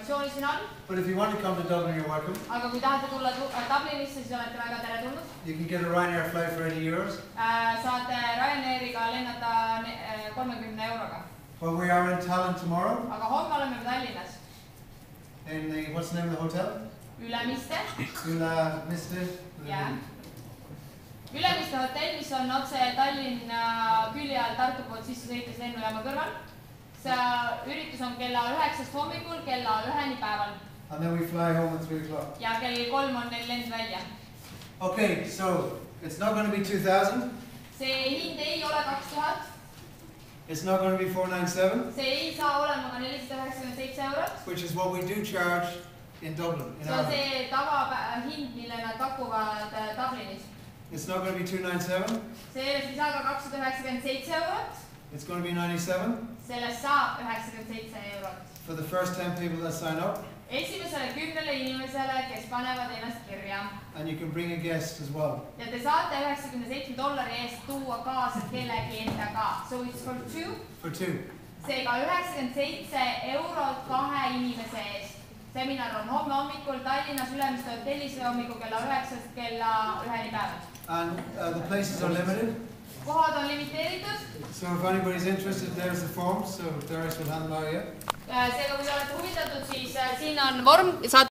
informatsiooni siin all. But if you want to come to Dublin, you're welcome. Aga kui tahate tulla Dublinisse, siis olete väga teretulnud. You can get a Ryanair flight for €80. Saate Ryanairiga lennata 30 euroga. Well, we are in Tallinn tomorrow. Aga homme oleme Tallinnas. In the, what's the name of the hotel? Ülemiste. Ülemiste. Yeah. Ülemiste hotell, mis on otse Tallinna külje all Tartu poolt sisse sõites lennujaama kõrval. See üritus on kella 9 hommikul kella 1 päeval. And then we fly home at 3 o'clock. Ja kell 3 on neil lend välja. Okay, so it's not going to be 2,000. See hind ei ole 2000. It's not going to be 497. See ei saa olema ka 497 eurot. Which is what we do charge in Dublin. See on see tavahind, mille nad pakuvad Dublinis. It's not going to be 297. Sellest ei saa ka 297 eurot. It's going to be 97. Sellest saab 97 eurot. For the first 10 people that sign up. Esimesele 10 inimesele, kes panevad ennast kirja. And you can bring a guest as well. Ja te saate $97 eest tuua kaasa kellegi endaga. So it's for two. For two. Seega 97 eurot 2 inimese eest. Seminar on homme hommikul Tallinnas Ülemiste hotellis hommikul kella 9 kella 1 päeval. And the places are limited. Kohad on limiteeritud. So if anybody's interested, there's the form. So Darius will hand them out, yeah? Seega kui olete huvitatud, siis siin on vorm.